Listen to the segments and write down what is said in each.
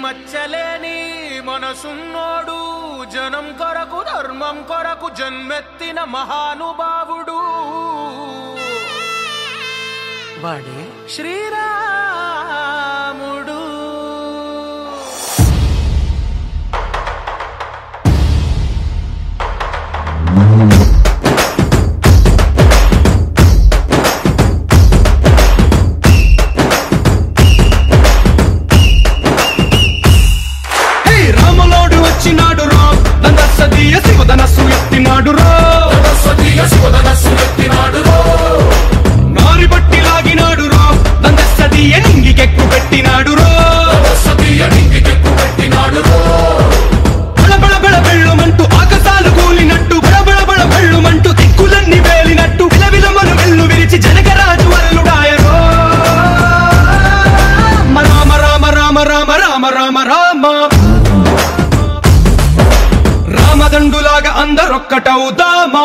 మచ్చలేని మనసున్నోడు జనం కొరకు ధర్మం కొరకు జన్మెత్తిన మహానుభావుడు వాడే శ్రీరాముడు. శివధనస్సు ఎత్తినాడు నారి బట్టి లాగినాడు రో దందసదీయ నింగికెక్కు పెట్టినాడు రో బళబళ బళ బెళ్ళుమంటూ ఆకాశాలు కూలినట్టు బళబళ బళ బెళ్ళుమంటూ దిక్కులన్నీ వేలినట్టు విలవిలమను వెళ్ళు విరిచి జనకరాజు అల్లుడాయరో రామ రామ రామ రామ రామ రామ రామ రామదండులాగా అందరొక్కటవుదామా.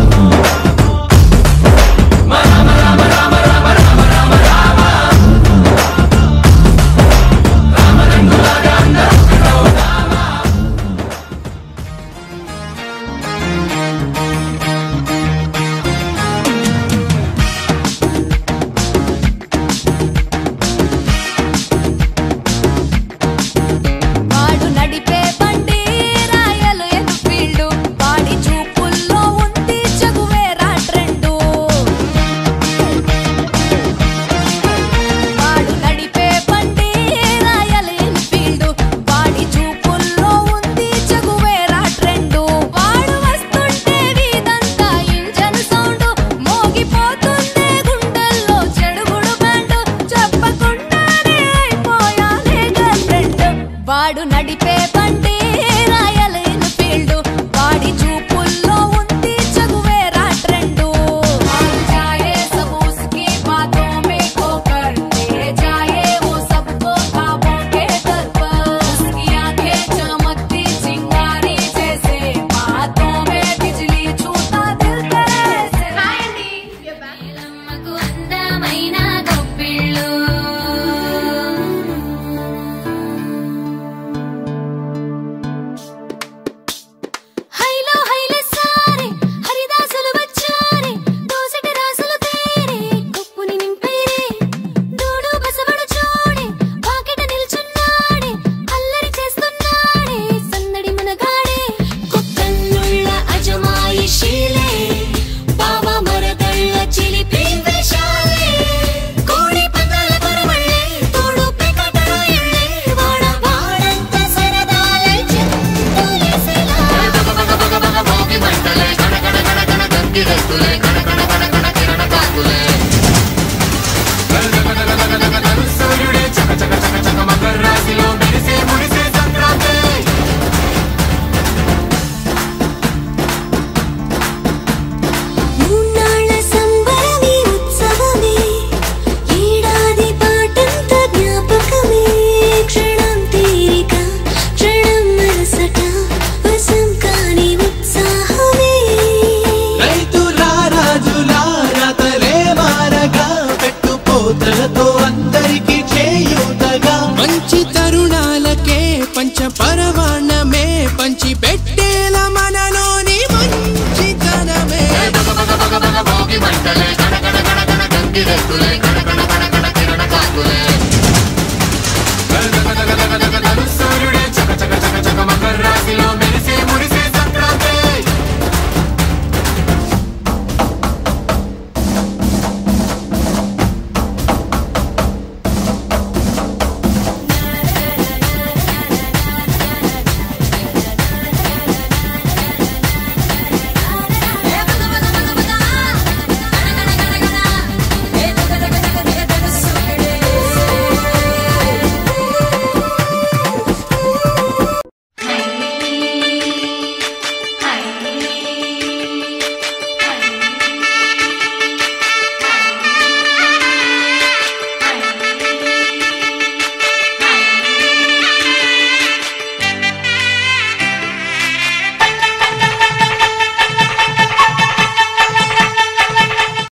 వాడు నడిపే బండి రాయల్ ఎన్ఫీల్డ్ వాడి చూపుల్లో ఉంది చగువేరా ట్రెండు जाए सब उसकी बातों में खोकर ले जाए वो सबको ख्वाबों के दर पर उसकी आंखें चमकती चिंगारी जैसे बातों में बिजली छूता दिल कैसे हाय अंडी लम्मకు అందమైన గొప్పిళ్ళు మంచి తరుణాలకే పంచపరమాణమే పంచి పెట్టేల మనలోని మంచితనమే.